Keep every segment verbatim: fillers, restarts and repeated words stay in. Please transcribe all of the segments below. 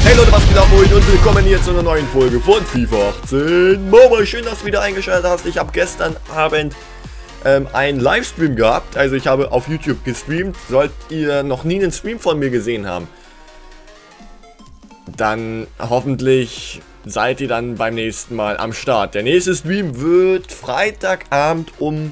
Hey Leute, was geht ab euch und willkommen hier zu einer neuen Folge von FIFA achtzehn Mobile. Schön, dass du wieder eingeschaltet hast. Ich habe gestern Abend ähm, einen Livestream gehabt. Also ich habe auf YouTube gestreamt. Sollt ihr noch nie einen Stream von mir gesehen haben, dann hoffentlich seid ihr dann beim nächsten Mal am Start. Der nächste Stream wird Freitagabend um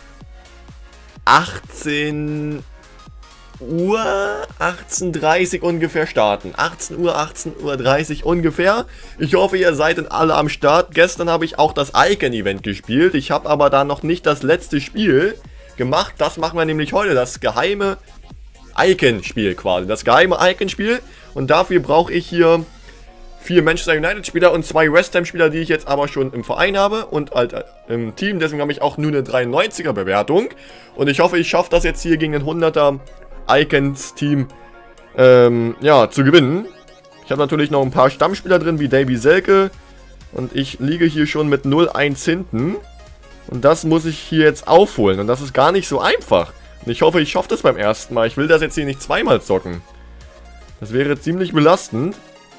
achtzehn Uhr, achtzehn Uhr dreißig ungefähr starten. achtzehn Uhr, achtzehn Uhr dreißig ungefähr. Ich hoffe, ihr seid dann alle am Start. Gestern habe ich auch das Icon-Event gespielt. Ich habe aber da noch nicht das letzte Spiel gemacht. Das machen wir nämlich heute. Das geheime Icon-Spiel quasi. Das geheime Icon-Spiel. Und dafür brauche ich hier vier Manchester United-Spieler und zwei West Ham-Spieler, die ich jetzt aber schon im Verein habe und halt äh, im Team. Deswegen habe ich auch nur eine dreiundneunziger-Bewertung. Und ich hoffe, ich schaffe das jetzt hier gegen den hunderter Icons-Team ähm, ja, zu gewinnen. Ich habe natürlich noch ein paar Stammspieler drin, wie Davy Selke. Und ich liege hier schon mit null eins hinten. Und das muss ich hier jetzt aufholen. Und das ist gar nicht so einfach. Und ich hoffe, ich schaffe das beim ersten Mal. Ich will das jetzt hier nicht zweimal zocken. Das wäre ziemlich belastend.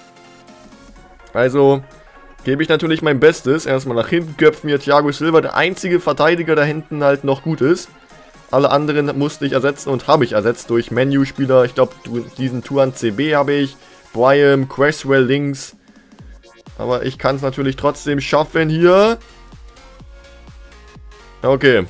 Also gebe ich natürlich mein Bestes. Erstmal nach hinten köpfen hier Thiago Silva, der einzige Verteidiger da hinten halt noch gut ist. Alle anderen musste ich ersetzen und habe ich ersetzt durch Menu-Spieler. Ich glaube, diesen Tuan C B habe ich. Brian, Cresswell links. Aber ich kann es natürlich trotzdem schaffen hier. Okay.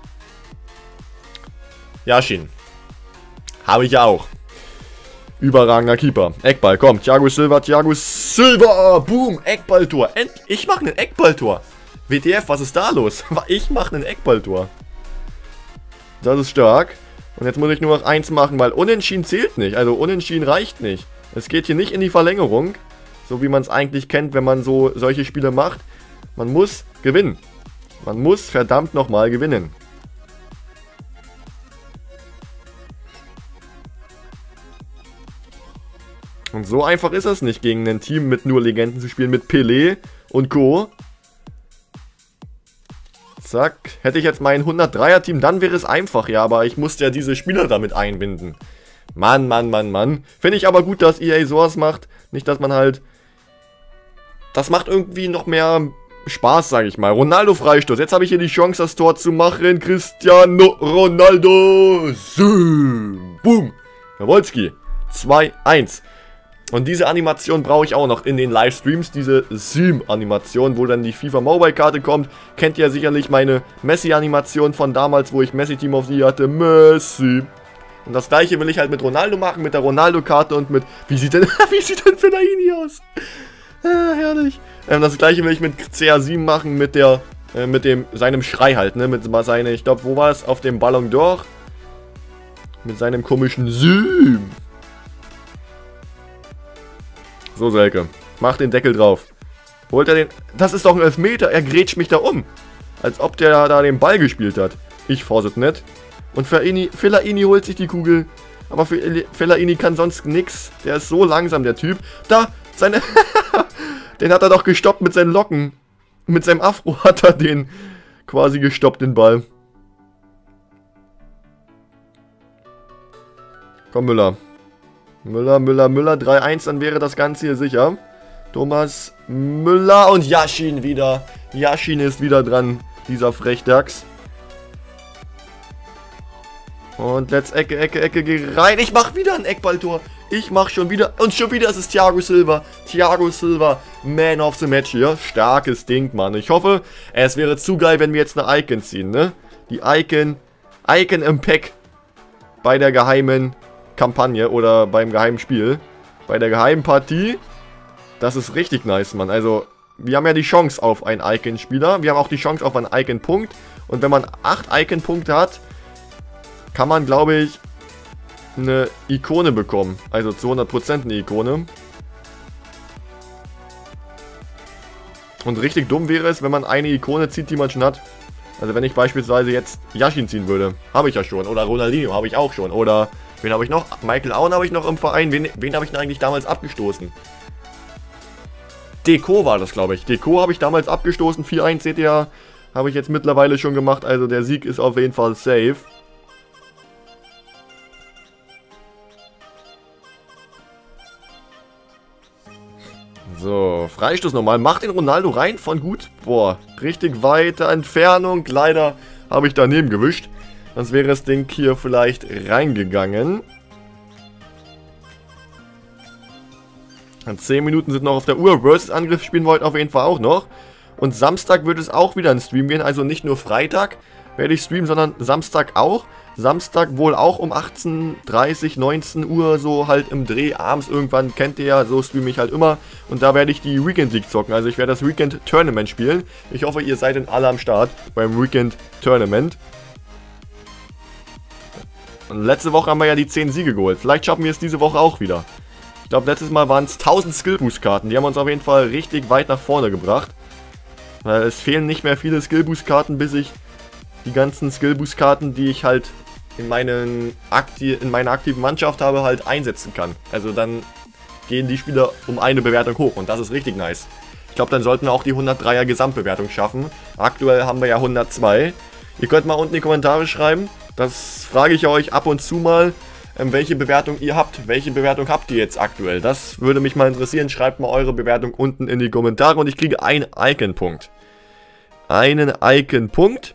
Yashin. Habe ich ja auch. Überragender Keeper. Eckball, komm. Thiago Silva, Thiago Silva. Boom, Eckballtor. Ich mache ein Eckballtor. W T F, was ist da los? Ich mache ein Eckballtor. Das ist stark. Und jetzt muss ich nur noch eins machen, weil Unentschieden zählt nicht. Also Unentschieden reicht nicht. Es geht hier nicht in die Verlängerung. So wie man es eigentlich kennt, wenn man so solche Spiele macht. Man muss gewinnen. Man muss verdammt nochmal gewinnen. Und so einfach ist es nicht, gegen ein Team mit nur Legenden zu spielen, mit Pelé und Co. Zack. Hätte ich jetzt mein hundertdreier-Team, dann wäre es einfach, ja, aber ich musste ja diese Spieler damit einbinden. Mann, Mann, Mann, Mann. Finde ich aber gut, dass E A sowas macht. Nicht, dass man halt... Das macht irgendwie noch mehr Spaß, sage ich mal. Ronaldo Freistoß. Jetzt habe ich hier die Chance, das Tor zu machen. Cristiano Ronaldo. Zoom. Boom. Jawohlski. zwei eins. Und diese Animation brauche ich auch noch in den Livestreams, diese Zoom-Animation, wo dann die FIFA Mobile-Karte kommt. Kennt ihr sicherlich meine Messi-Animation von damals, wo ich Messi-Team auf sie hatte. Messi. Und das gleiche will ich halt mit Ronaldo machen, mit der Ronaldo-Karte und mit... Wie sieht denn, wie sieht denn Fellaini aus? Ah, herrlich. Ähm, das gleiche will ich mit C R sieben machen, mit der... Äh, mit dem... seinem Schrei halt, ne? Mit seine... Ich glaube, wo war es? Auf dem Ballon d'Or. Mit seinem komischen Zoom. So, Selke. Mach den Deckel drauf. Holt er den... Das ist doch ein Elfmeter. Er grätscht mich da um. Als ob der da den Ball gespielt hat. Ich forset nicht. Und Fellaini, Fellaini holt sich die Kugel. Aber Fellaini kann sonst nix. Der ist so langsam, der Typ. Da, seine... Den hat er doch gestoppt mit seinen Locken. Mit seinem Afro hat er den quasi gestoppt, den Ball. Komm, Müller. Müller, Müller, Müller, drei eins, dann wäre das Ganze hier sicher. Thomas Müller und Yashin wieder. Yashin ist wieder dran, dieser Frechdachs. Und let's Ecke, Ecke, Ecke, geh rein. Ich mach wieder ein Eckballtor. Ich mach schon wieder, und schon wieder ist es Thiago Silva. Thiago Silva, Man of the Match hier. Starkes Ding, Mann. Ich hoffe, es wäre zu geil, wenn wir jetzt eine Icon ziehen, ne? Die Icon, Icon im Pack bei der geheimen Kampagne oder beim geheimen Spiel. Bei der geheimen Partie. Das ist richtig nice, Mann. Also, wir haben ja die Chance auf einen Icon-Spieler. Wir haben auch die Chance auf einen Icon-Punkt. Und wenn man acht Icon-Punkte hat, kann man, glaube ich, eine Ikone bekommen. Also zu hundert Prozent eine Ikone. Und richtig dumm wäre es, wenn man eine Ikone zieht, die man schon hat. Also wenn ich beispielsweise jetzt Yashin ziehen würde. Habe ich ja schon. Oder Ronaldinho habe ich auch schon. Oder... Wen habe ich noch? Michael Owen habe ich noch im Verein. Wen, wen habe ich denn eigentlich damals abgestoßen? Deco war das, glaube ich. Deco habe ich damals abgestoßen. vier eins seht ihr, habe ich jetzt mittlerweile schon gemacht. Also der Sieg ist auf jeden Fall safe. So, Freistoß nochmal. Macht den Ronaldo rein von gut. Boah, richtig weite Entfernung. Leider habe ich daneben gewischt. Sonst wäre das Ding hier vielleicht reingegangen. zehn Minuten sind noch auf der Uhr. Versus-Angriff spielen wir heute auf jeden Fall auch noch. Und Samstag wird es auch wieder in Stream gehen. Also nicht nur Freitag werde ich streamen, sondern Samstag auch. Samstag wohl auch um achtzehn Uhr dreißig, neunzehn Uhr, so halt im Dreh. Abends irgendwann, kennt ihr ja, so streame ich halt immer. Und da werde ich die Weekend League zocken. Also ich werde das Weekend Tournament spielen. Ich hoffe, ihr seid dann alle am Start beim Weekend Tournament. Und letzte Woche haben wir ja die zehn Siege geholt. Vielleicht schaffen wir es diese Woche auch wieder. Ich glaube, letztes Mal waren es tausend Skill-Boost-Karten. Die haben uns auf jeden Fall richtig weit nach vorne gebracht. Weil es fehlen nicht mehr viele Skill-Boost-Karten, bis ich die ganzen Skill-Boost-Karten, die ich halt in, meinen Akti in meiner aktiven Mannschaft habe, halt einsetzen kann. Also dann gehen die Spieler um eine Bewertung hoch und das ist richtig nice. Ich glaube, dann sollten wir auch die hundertdreier Gesamtbewertung schaffen. Aktuell haben wir ja hundertzwei. Ihr könnt mal unten in die Kommentare schreiben. Das frage ich euch ab und zu mal, ähm, welche Bewertung ihr habt. Welche Bewertung habt ihr jetzt aktuell? Das würde mich mal interessieren. Schreibt mal eure Bewertung unten in die Kommentare und ich kriege einen Icon-Punkt. Einen Icon-Punkt.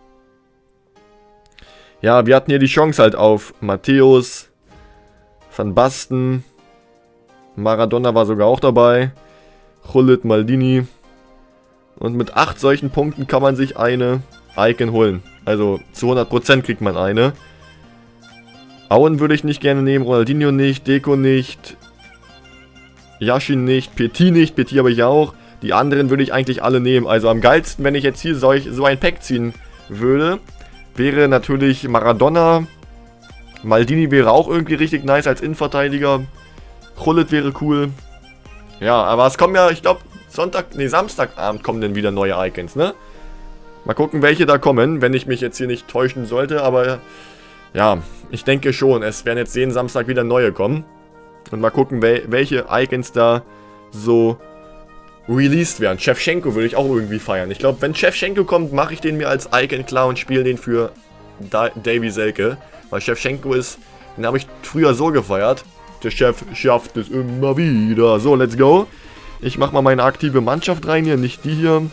Ja, wir hatten hier die Chance halt auf Matthäus, Van Basten, Maradona war sogar auch dabei, Gullit, Maldini. Und mit acht solchen Punkten kann man sich eine Icon holen. Also zu hundert Prozent kriegt man eine. Auen würde ich nicht gerne nehmen, Ronaldinho nicht, Deco nicht, Yashin nicht, Petit nicht, Petit habe ich auch. Die anderen würde ich eigentlich alle nehmen. Also am geilsten, wenn ich jetzt hier solch, so ein Pack ziehen würde, wäre natürlich Maradona. Maldini wäre auch irgendwie richtig nice als Innenverteidiger. Gullit wäre cool. Ja, aber es kommen ja, ich glaube, Sonntag, nee, Samstagabend kommen dann wieder neue Icons, ne? Mal gucken, welche da kommen, wenn ich mich jetzt hier nicht täuschen sollte, aber ja, ich denke schon, es werden jetzt jeden Samstag wieder neue kommen. Und mal gucken, wel welche Icons da so released werden. Shevchenko würde ich auch irgendwie feiern. Ich glaube, wenn Shevchenko kommt, mache ich den mir als Icon klar und spiele den für da Davy Selke. Weil Shevchenko ist, den habe ich früher so gefeiert. Der Chef schafft es immer wieder. So, let's go. Ich mache mal meine aktive Mannschaft rein hier, nicht die hier.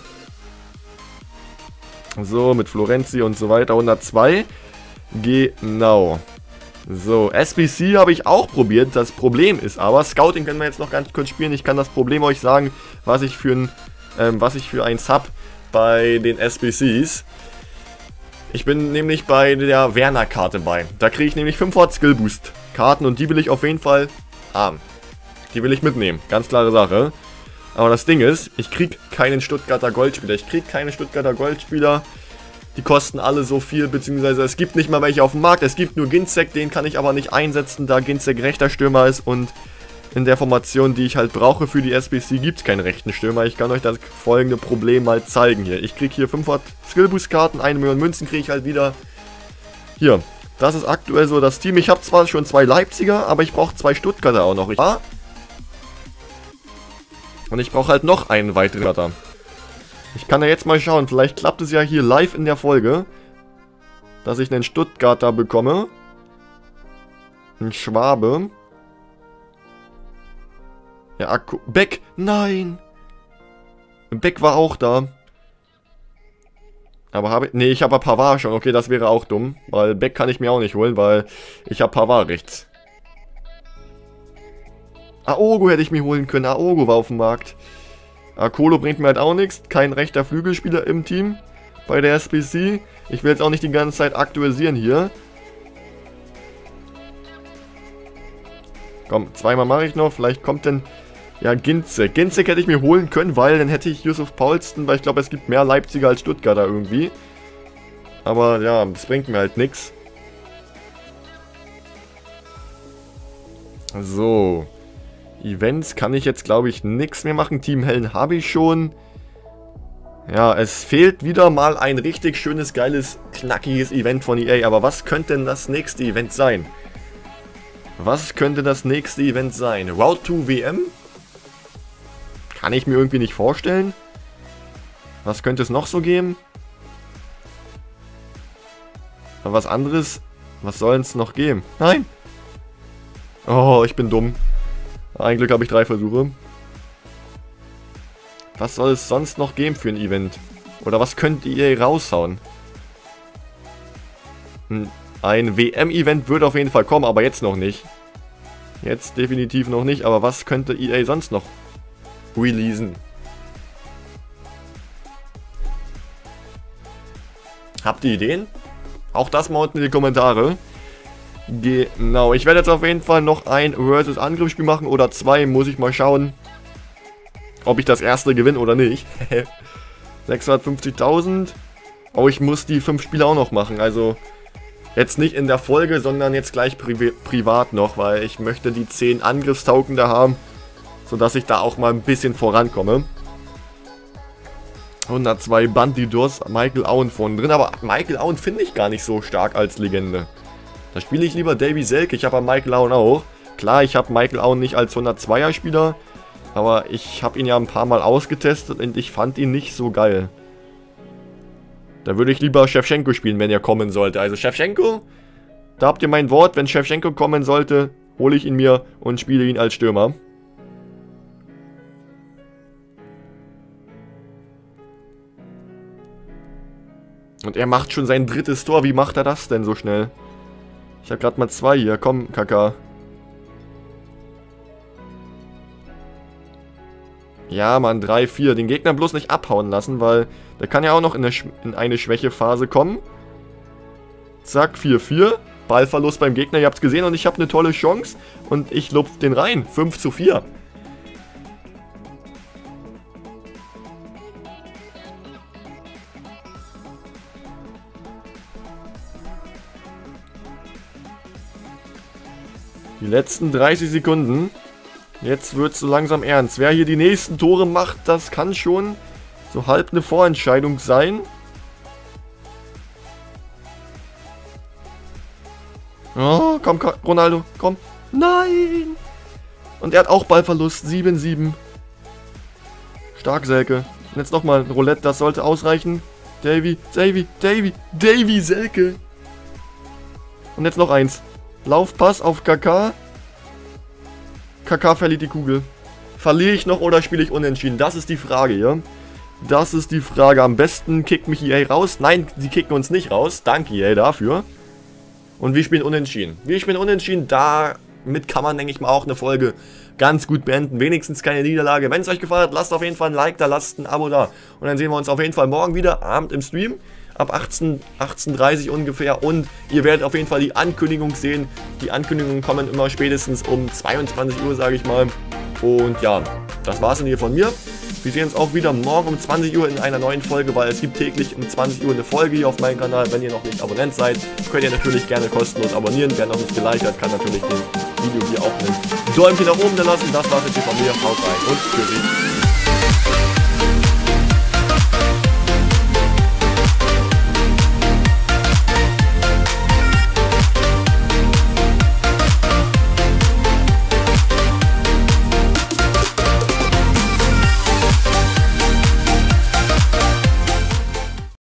So, mit Florenzi und so weiter. hundertzwei. Genau. So, S B C habe ich auch probiert. Das Problem ist aber, Scouting können wir jetzt noch ganz kurz spielen. Ich kann das Problem euch sagen, was ich für ein, ähm, was ich für eins habe bei den S B Cs. Ich bin nämlich bei der Werner-Karte bei. Da kriege ich nämlich fünfhundert Skill-Boost-Karten und die will ich auf jeden Fall haben. Die will ich mitnehmen. Ganz klare Sache. Aber das Ding ist, ich kriege keinen Stuttgarter Goldspieler. Ich kriege keine Stuttgarter Goldspieler. Die kosten alle so viel, beziehungsweise es gibt nicht mal welche auf dem Markt. Es gibt nur Ginczek, den kann ich aber nicht einsetzen, da Ginczek rechter Stürmer ist. Und in der Formation, die ich halt brauche für die S B C, gibt es keinen rechten Stürmer. Ich kann euch das folgende Problem mal zeigen hier. Ich kriege hier fünfhundert Skillboost-Karten, eine Million Münzen kriege ich halt wieder. Hier, das ist aktuell so das Team. Ich habe zwar schon zwei Leipziger, aber ich brauche zwei Stuttgarter auch noch. Ja? Und ich brauche halt noch einen weiteren Stuttgarter. Ich kann ja jetzt mal schauen, vielleicht klappt es ja hier live in der Folge, dass ich einen Stuttgarter bekomme. Ein Schwabe. Ja, Akku. Beck, nein! Beck war auch da. Aber habe ich... Nee, ich habe Pavard schon. Okay, das wäre auch dumm. Weil Beck kann ich mir auch nicht holen, weil ich habe Pavard rechts. Aogo hätte ich mir holen können. Aogo war auf dem Markt. Akolo bringt mir halt auch nichts. Kein rechter Flügelspieler im Team. Bei der S B C. Ich will jetzt auch nicht die ganze Zeit aktualisieren hier. Komm, zweimal mache ich noch. Vielleicht kommt denn... Ja, Ginczek. Ginczek hätte ich mir holen können, weil dann hätte ich Yusuf Poulsen, weil ich glaube, es gibt mehr Leipziger als Stuttgarter irgendwie. Aber ja, das bringt mir halt nichts. So. Events kann ich jetzt, glaube ich, nichts mehr machen. Team Hellen habe ich schon. Ja, es fehlt wieder mal ein richtig schönes, geiles, knackiges Event von E A. Aber was könnte denn das nächste Event sein? Was könnte das nächste Event sein? Route to W M? Kann ich mir irgendwie nicht vorstellen. Was könnte es noch so geben? Aber was anderes? Was soll es noch geben? Nein! Oh, ich bin dumm. Ein Glück habe ich drei Versuche. Was soll es sonst noch geben für ein Event? Oder was könnt ihr raushauen? Hm, ein W M-Event wird auf jeden Fall kommen, aber jetzt noch nicht. Jetzt definitiv noch nicht, aber was könnte E A sonst noch releasen? Habt ihr Ideen? Auch das mal unten in die Kommentare. Genau, ich werde jetzt auf jeden Fall noch ein Versus-Angriffsspiel machen oder zwei, muss ich mal schauen, ob ich das erste gewinne oder nicht. sechshundertfünfzigtausend. Oh, ich muss die fünf Spiele auch noch machen, also jetzt nicht in der Folge, sondern jetzt gleich pri privat noch, weil ich möchte die zehn Angriffstauken da haben, sodass ich da auch mal ein bisschen vorankomme. hundertzwei Bandidors, Michael Owen vorne drin, aber Michael Owen finde ich gar nicht so stark als Legende. Da spiele ich lieber Davy Selke, ich habe Michael Owen auch. Klar, ich habe Michael Owen nicht als hundertzweier Spieler, aber ich habe ihn ja ein paar Mal ausgetestet und ich fand ihn nicht so geil. Da würde ich lieber Shevchenko spielen, wenn er kommen sollte. Also Shevchenko, da habt ihr mein Wort, wenn Shevchenko kommen sollte, hole ich ihn mir und spiele ihn als Stürmer. Und er macht schon sein drittes Tor. Wie macht er das denn so schnell? Ich habe gerade mal zwei hier. Komm, Kaka. Ja, Mann, drei, vier. Den Gegner bloß nicht abhauen lassen, weil der kann ja auch noch in eine, Sch in eine Schwächephase kommen. Zack, vier, vier. Ballverlust beim Gegner, ihr habt es gesehen. Und ich habe eine tolle Chance. Und ich lupf den rein. fünf zu vier. Die letzten dreißig Sekunden. Jetzt wird es so langsam ernst. Wer hier die nächsten Tore macht, das kann schon so halb eine Vorentscheidung sein. Oh, komm, komm, Ronaldo, komm. Nein! Und er hat auch Ballverlust. sieben sieben. Stark, Selke. Und jetzt nochmal ein Roulette, das sollte ausreichen. Davy, Davy, Davy, Davy, Selke. Und jetzt noch eins. Laufpass auf Kaká. Kaká verliert die Kugel. Verliere ich noch oder spiele ich unentschieden? Das ist die Frage hier. Das ist die Frage. Am besten kickt mich E A raus. Nein, sie kicken uns nicht raus. Danke E A dafür. Und wir spielen unentschieden. Wir spielen unentschieden. Damit kann man, denke ich mal, auch eine Folge ganz gut beenden. Wenigstens keine Niederlage. Wenn es euch gefallen hat, lasst auf jeden Fall ein Like da, lasst ein Abo da. Und dann sehen wir uns auf jeden Fall morgen wieder, Abend im Stream. Ab achtzehn, achtzehn Uhr dreißig ungefähr. Und ihr werdet auf jeden Fall die Ankündigung sehen. Die Ankündigungen kommen immer spätestens um zweiundzwanzig Uhr, sage ich mal. Und ja, das war's dann hier von mir. Wir sehen uns auch wieder morgen um zwanzig Uhr in einer neuen Folge, weil es gibt täglich um zwanzig Uhr eine Folge hier auf meinem Kanal. Wenn ihr noch nicht Abonnent seid, könnt ihr natürlich gerne kostenlos abonnieren. Wer noch nicht geliked hat, kann natürlich dem Video hier auch ein Däumchen nach oben da lassen. Das war's jetzt hier von mir. Haut rein und tschüssi.